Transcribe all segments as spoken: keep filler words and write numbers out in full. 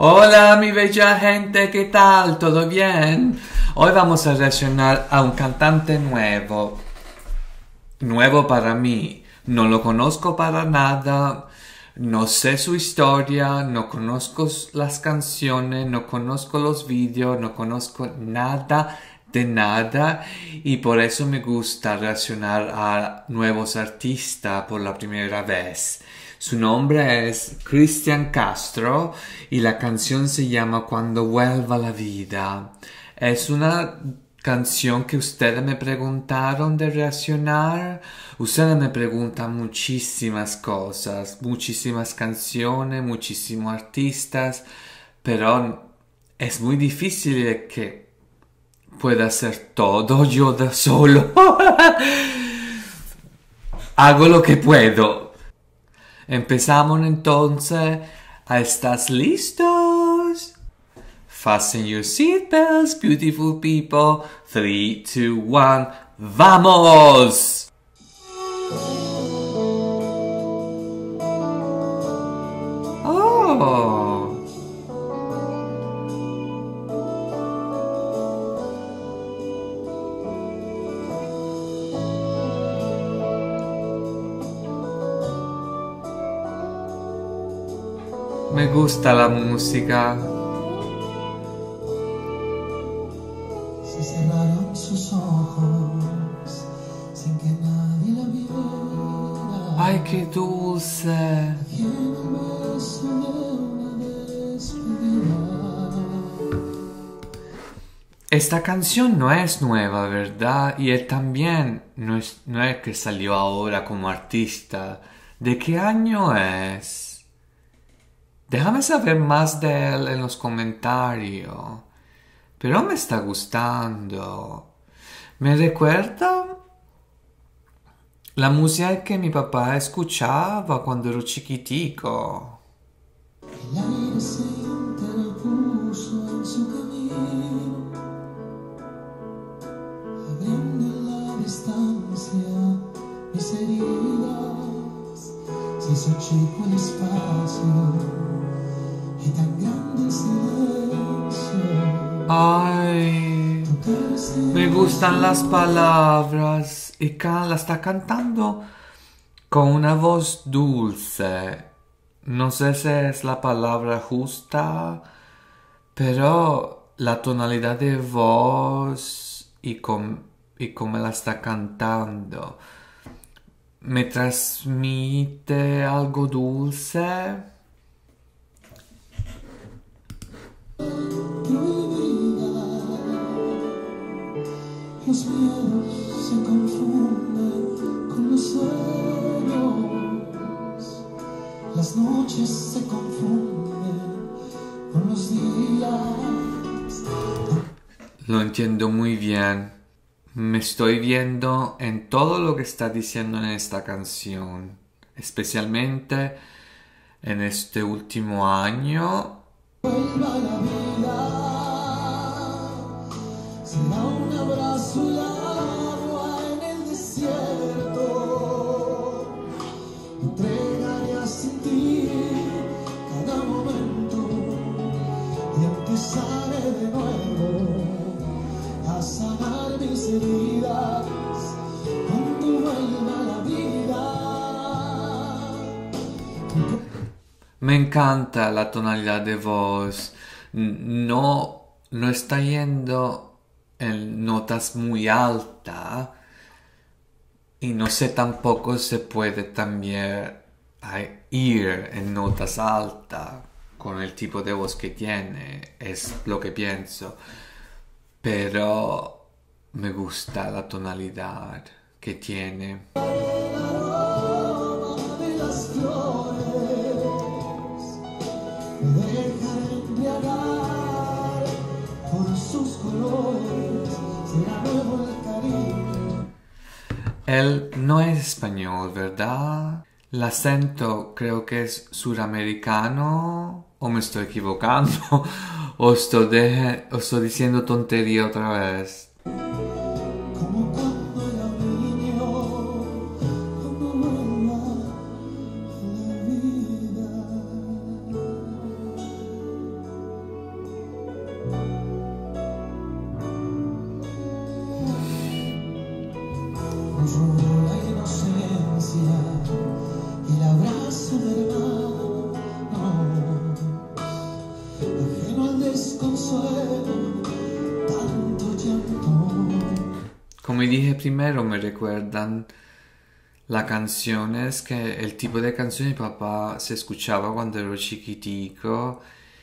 Hola mi bella gente, ¿qué tal? ¿Todo bien? Hoy vamos a reaccionar a un cantante nuevo. Nuevo para mí. No lo conozco para nada. No sé su historia, no conozco las canciones, no conozco los vídeos, no conozco nada de nada y por eso me gusta reaccionar a nuevos artistas por la primera vez. Su nombre es Cristian Castro y la canción se llama Cuando vuelva la vida. Es una canción que ustedes me preguntaron de reaccionar. Ustedes me preguntan muchísimas cosas, muchísimas canciones, muchísimos artistas, pero es muy difícil que pueda hacer todo yo de solo. Hago lo que puedo. Empezamos entonces. ¿Estás listos? Fasten your seatbelts, beautiful people. Three, two, one, ¡vamos! Oh. Me gusta la música. Se cerraron sus ojos sin que nadie la viera. Ay, qué dulce. Y en el beso de una despedida. Esta canción no es nueva, ¿verdad? Y él también no es, no es que salió ahora como artista. ¿De qué año es? Déjame saber más de él en los comentarios. Pero me está gustando. Me recuerda la música que mi papá escuchaba cuando ero chiquitico. El aire se interpuso en su camino, abriendo la distancia mis heridas. Se hizo chico el espacio y tan grande el silencio. Ay, me gustan las palabras y can la está cantando con una voz dulce. No sé si es la palabra justa, pero la tonalidad de voz y, com y cómo la está cantando me transmite algo dulce. Los miedos se confunden con los sueños, las noches se confunden con los días. Lo entiendo muy bien. Me estoy viendo en todo lo que está diciendo en esta canción, especialmente en este último año. Vuelva la vida, será un abrazo y agua en el desierto. Entregaré a sentir cada momento y empezaré de nuevo a sanar mis heridas cuando vuelva la vida. Me encanta la tonalidad de voz. No, no está yendo en notas muy altas. Y no sé tampoco se puede también ir en notas altas con el tipo de voz que tiene. Es lo que pienso. Pero me gusta la tonalidad que tiene. Él no es español, ¿verdad? El acento creo que es suramericano. ¿O me estoy equivocando? ¿O estoy, de, o estoy diciendo tontería otra vez? Como cuando era un niño, cuando vuelva la vida. dije primero, me recuerdan las canciones que el tipo de canciones mi papá se escuchaba cuando ero chiquitico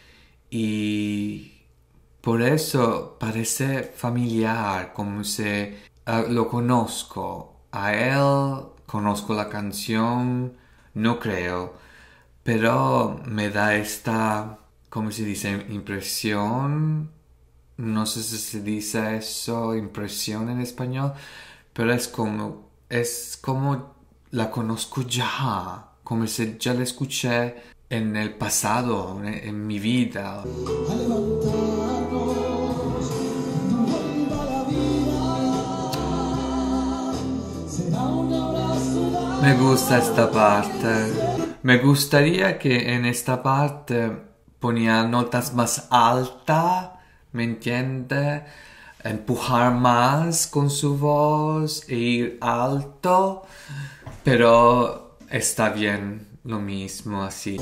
y por eso parece familiar, como si ah, lo conozco a él, conozco la canción, no creo, pero me da esta, ¿cómo se dice? Impresión, no sé si se dice eso, impresión en español, pero es como, es como la conozco ya, como si ya la escuché en el pasado, en, en mi vida. A levantarnos, cuando vuelva la vida, será un abrazo largo. Me gusta esta parte. Me gustaría que en esta parte ponía notas más altas, ¿me entiende? Empujar más con su voz e ir alto, pero está bien lo mismo así.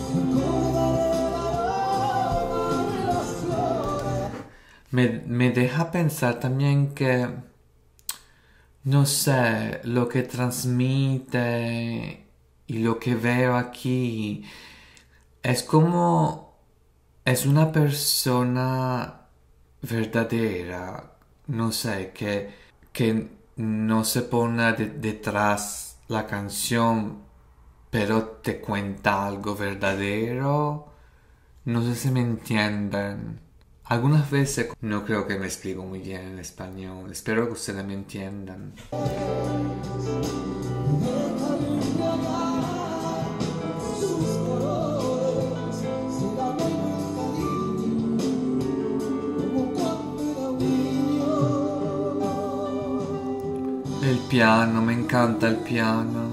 Me, me deja pensar también que, no sé, lo que transmite y lo que veo aquí es como, es una persona verdadera, no sé, que, que no se pone de- detrás la canción, pero te cuenta algo verdadero. No sé si me entienden. Algunas veces no creo que me explico muy bien en español. Espero que ustedes me entiendan. El piano, me encanta el piano.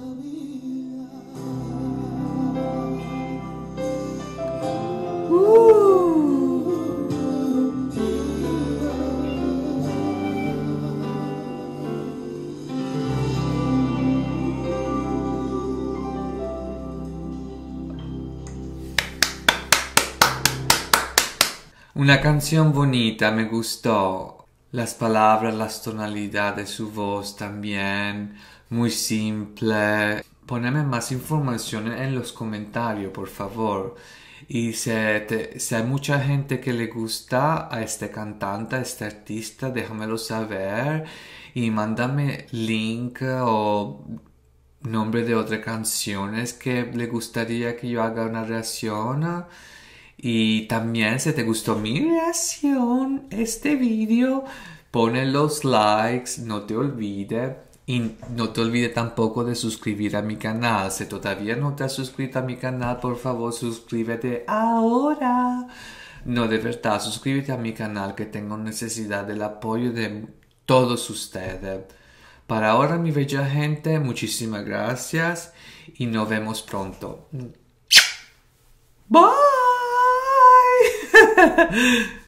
Una canción bonita, me gustó. Las palabras, las tonalidades, su voz también, muy simple. Poneme más información en los comentarios, por favor. Y si, te- si hay mucha gente que le gusta a este cantante, a este artista, déjamelo saber y mándame link o nombre de otras canciones que le gustaría que yo haga una reacción. Y también si te gustó mi reacción, este vídeo, pone los likes, no te olvides. Y no te olvides tampoco de suscribir a mi canal. Si todavía no te has suscrito a mi canal, por favor, suscríbete ahora. No, de verdad, suscríbete a mi canal que tengo necesidad del apoyo de todos ustedes. Para ahora, mi bella gente, muchísimas gracias y nos vemos pronto. Bye.